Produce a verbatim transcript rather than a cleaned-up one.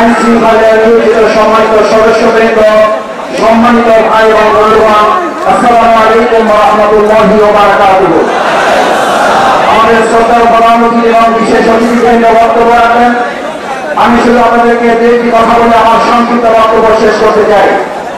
আইন শৃঙ্খলায় নিয়োজিত সম্মানিত সদস্যবৃন্দ, সম্মানিত ভাই এবং বন্ধুগণ, আসসালামু আলাইকুম ওয়া রাহমাতুল্লাহি ওয়া বারাকাতুহু। আমাদের শ্রদ্ধার প্রধানমন্ত্রী এবং বিশেষ অতিথিবৃন্দ বক্তব্য রাখেন। আমি শুধু আপনাদেরকে দুটি কথা বলে আমার সংক্ষিপ্ত বক্তব্য শেষ করতে চাই।